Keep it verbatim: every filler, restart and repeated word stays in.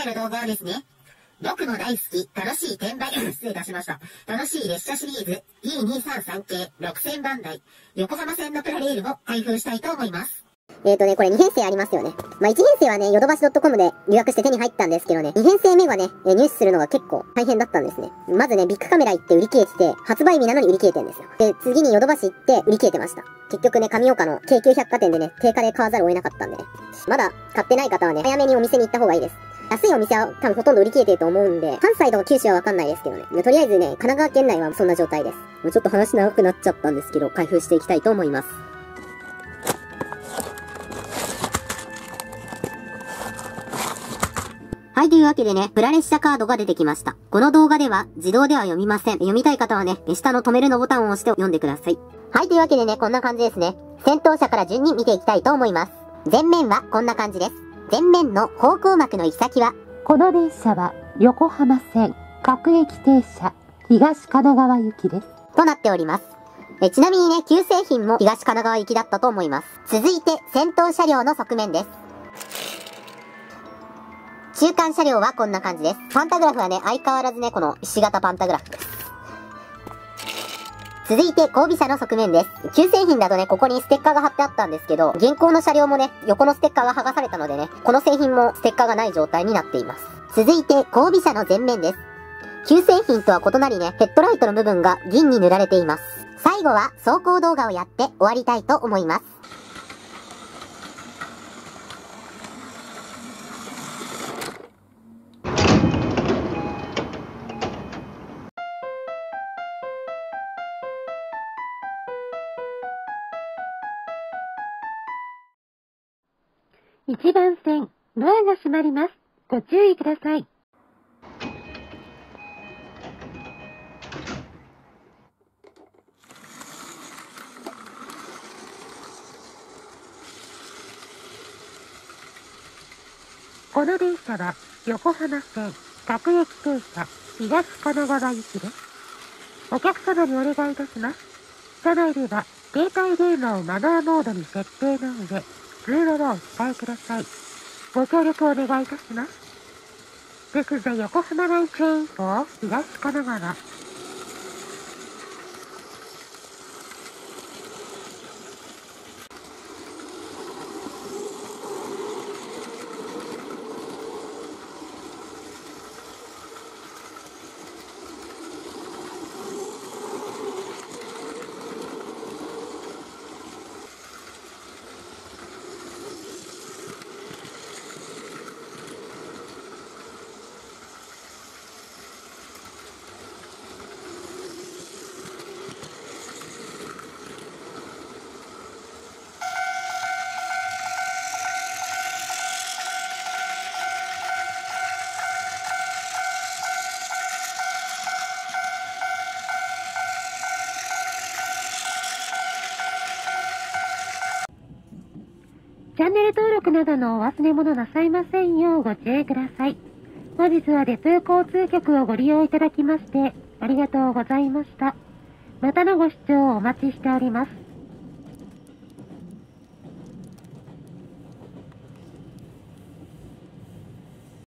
る動画はですね、僕の大好き、楽しい転売、失礼いたしました。楽しい列車シリーズ ディーにーさんさん 系ろくせんばん台、横浜線のプラレールを開封したいと思います。 えーとね、これに編成ありますよね。まあ、いち編成はね、ヨドバシ .com で予約して手に入ったんですけどね、に編成目はね、えー、入手するのが結構大変だったんですね。まずね、ビッグカメラ行って売り切れてて、発売日なのに売り切れてんですよ。で、次にヨドバシ行って売り切れてました。結局ね、上岡の京急百貨店でね、定価で買わざるを得なかったんでね。まだ買ってない方はね、早めにお店に行った方がいいです。安いお店は多分ほとんど売り切れてると思うんで、関西とか九州はわかんないですけどね。とりあえずね、神奈川県内はそんな状態です。もうちょっと話長くなっちゃったんですけど、開封していきたいと思います。はい、というわけでね、プラ列車カードが出てきました。この動画では自動では読みません。読みたい方はね、下の止めるのボタンを押して読んでください。はい、というわけでね、こんな感じですね。先頭車から順に見ていきたいと思います。前面はこんな感じです。前面の方向幕の行き先は、 この電車は横浜線各駅停車東神奈川行きです。 となっております。えちなみにね、旧製品も東神奈川行きだったと思います。続いて、先頭車両の側面です。中間車両はこんな感じです。パンタグラフはね、相変わらずね、このひし形パンタグラフです。続いて、後尾車の側面です。旧製品だとね、ここにステッカーが貼ってあったんですけど、現行の車両もね、横のステッカーが剥がされたのでね、この製品もステッカーがない状態になっています。続いて、後尾車の前面です。旧製品とは異なりね、ヘッドライトの部分が銀に塗られています。最後は、走行動画をやって終わりたいと思います。 いちばん線、ドアが閉まります。ご注意ください。この電車は横浜線各駅停車東神奈川行きです。お客様にお願いいたします。車内では携帯電話をマナーモードに設定の上、通話はお控えください。ご協力お願いいたします。This is the Yokohama Line train for 東神奈川。チャンネル登録などのお忘れ物なさいませんようご注意ください。本日はデプー交通局をご利用いただきましてありがとうございました。またのご視聴をお待ちしております。